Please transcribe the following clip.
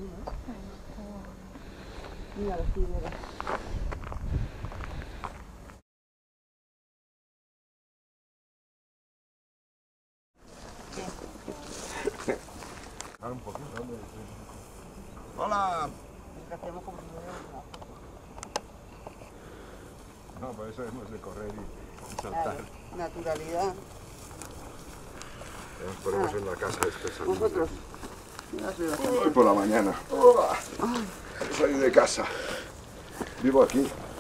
Mira los tigres. Un poquito, ¡hola! Hacemos como si no hubiera una foto. No, por eso hemos de correr y saltar. Naturalidad. Nos ponemos en la casa esta. Vosotros. Hoy por la mañana. Salí de casa. Vivo aquí.